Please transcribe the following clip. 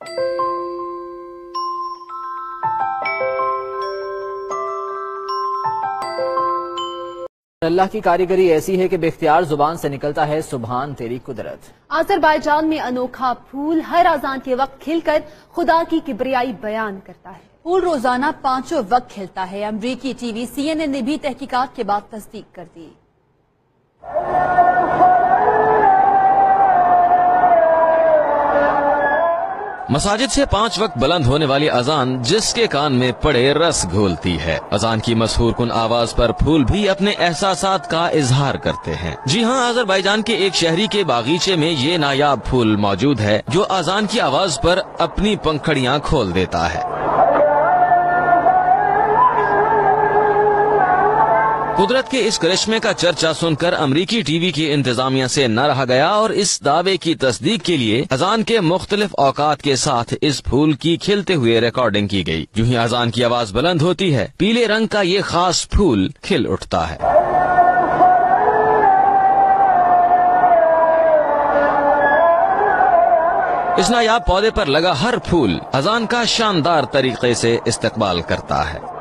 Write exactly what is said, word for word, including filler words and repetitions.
अल्लाह की कारीगरी ऐसी है कि बेख्तियार जुबान से निकलता है सुभान तेरी कुदरत। अजरबैजान में अनोखा फूल हर अजान के वक्त खिलकर खुदा की किबरियाई बयान करता है। फूल रोजाना पांचों वक्त खिलता है। अमरीकी टीवी सी एन एन ने भी तहकीकात के बाद तस्दीक कर दी। मसाजिद से पांच वक्त बुलंद होने वाली अजान जिसके कान में पड़े रस घोलती है। अजान की मशहूर कुन आवाज पर फूल भी अपने एहसासात का इजहार करते हैं। जी हाँ, अजरबैजान के एक शहरी के बागीचे में ये नायाब फूल मौजूद है जो अजान की आवाज पर अपनी पंखड़ियां खोल देता है। कुदरत के इस करिश्मे का चर्चा सुनकर अमरीकी टीवी की इंतजामिया से न रहा गया और इस दावे की तस्दीक के लिए अजान के मुख्तलिफ औकात के साथ इस फूल की खिलते हुए रिकॉर्डिंग की गई। यूं ही अजान की आवाज बुलंद होती है, पीले रंग का ये खास फूल खिल उठता है। इस नायाब पौधे पर लगा हर फूल अजान का शानदार तरीके से इस्तकबाल करता है।